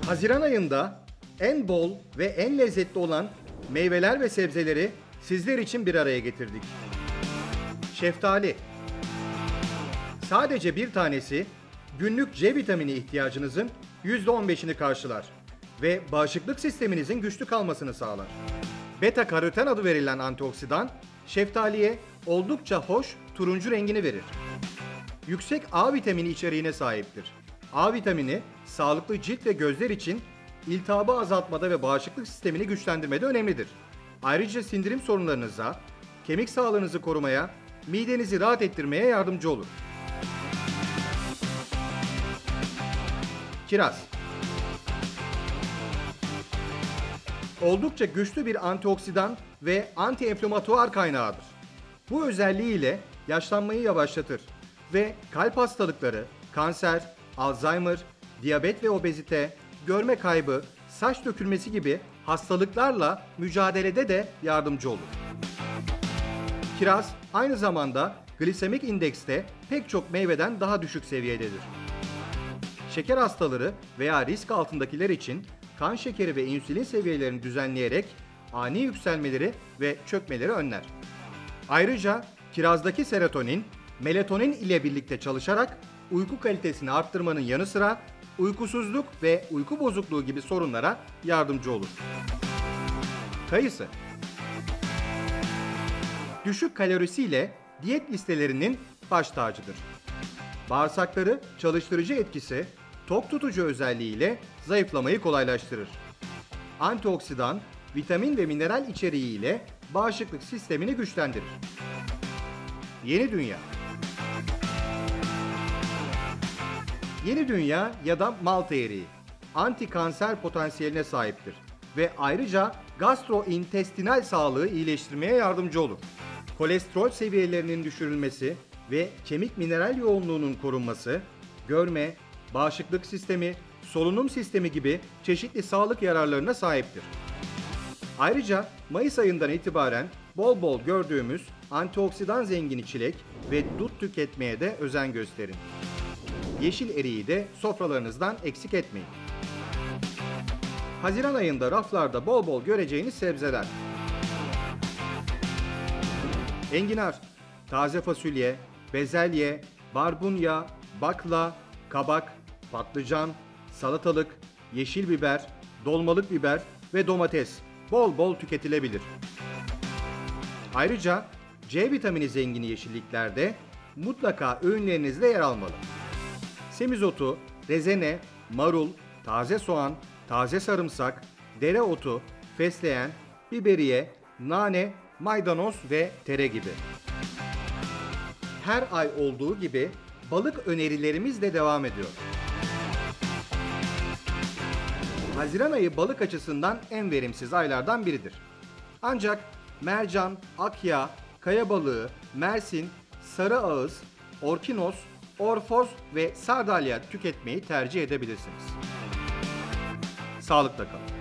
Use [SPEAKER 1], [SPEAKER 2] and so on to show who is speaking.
[SPEAKER 1] Haziran ayında en bol ve en lezzetli olan meyveler ve sebzeleri sizler için bir araya getirdik. Şeftali. Sadece bir tanesi günlük C vitamini ihtiyacınızın %15'ini karşılar ve bağışıklık sisteminizin güçlü kalmasını sağlar. Beta karoten adı verilen antioksidan şeftaliye oldukça hoş turuncu rengini verir. Yüksek A vitamini içeriğine sahiptir. A vitamini sağlıklı cilt ve gözler için iltihabı azaltmada ve bağışıklık sistemini güçlendirmede önemlidir. Ayrıca sindirim sorunlarınıza, kemik sağlığınızı korumaya, midenizi rahat ettirmeye yardımcı olur. Kiraz. Oldukça güçlü bir antioksidan ve anti-enflamatuar kaynağıdır. Bu özelliğiyle yaşlanmayı yavaşlatır ve kalp hastalıkları, kanser, Alzheimer, diyabet ve obezite, görme kaybı, saç dökülmesi gibi hastalıklarla mücadelede de yardımcı olur. Kiraz aynı zamanda glisemik indekste pek çok meyveden daha düşük seviyededir. Şeker hastaları veya risk altındakiler için kan şekeri ve insülin seviyelerini düzenleyerek ani yükselmeleri ve çökmeleri önler. Ayrıca kirazdaki serotonin, melatonin ile birlikte çalışarak uyku kalitesini arttırmanın yanı sıra uykusuzluk ve uyku bozukluğu gibi sorunlara yardımcı olur. Kayısı. Düşük kalorisiyle diyet listelerinin baş tacıdır. Bağırsakları çalıştırıcı etkisi, tok tutucu özelliğiyle zayıflamayı kolaylaştırır. Antioksidan, vitamin ve mineral içeriğiyle bağışıklık sistemini güçlendirir. Yeni Dünya. Yeni Dünya ya da Malta eriği, anti-kanser potansiyeline sahiptir ve ayrıca gastrointestinal sağlığı iyileştirmeye yardımcı olur. Kolesterol seviyelerinin düşürülmesi ve kemik mineral yoğunluğunun korunması, görme, bağışıklık sistemi, solunum sistemi gibi çeşitli sağlık yararlarına sahiptir. Ayrıca Mayıs ayından itibaren bol bol gördüğümüz antioksidan zengini çilek ve dut tüketmeye de özen gösterin. Yeşil eriği de sofralarınızdan eksik etmeyin. Haziran ayında raflarda bol bol göreceğiniz sebzeler. Enginar, taze fasulye, bezelye, barbunya, bakla, kabak, patlıcan, salatalık, yeşil biber, dolmalık biber ve domates bol bol tüketilebilir. Ayrıca C vitamini zengini yeşilliklerde mutlaka öğünlerinizde yer almalı. Semizotu, rezene, marul, taze soğan, taze sarımsak, dereotu, fesleğen, biberiye, nane, maydanoz ve tere gibi. Her ay olduğu gibi balık önerilerimiz de devam ediyor. Haziran ayı balık açısından en verimsiz aylardan biridir. Ancak mercan, akya, kaya balığı, mersin, sarı ağız, orkinos, orfoz ve sardalya tüketmeyi tercih edebilirsiniz. Sağlıkla kalın.